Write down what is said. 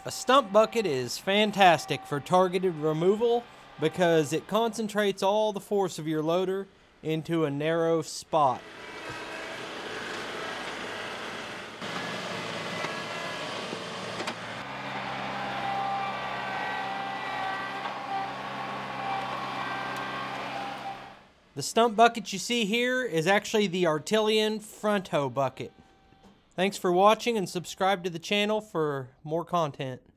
A stump bucket is fantastic for targeted removal because it concentrates all the force of your loader into a narrow spot. The stump bucket you see here is actually the Artilian front hoe bucket. Thanks for watching and subscribe to the channel for more content.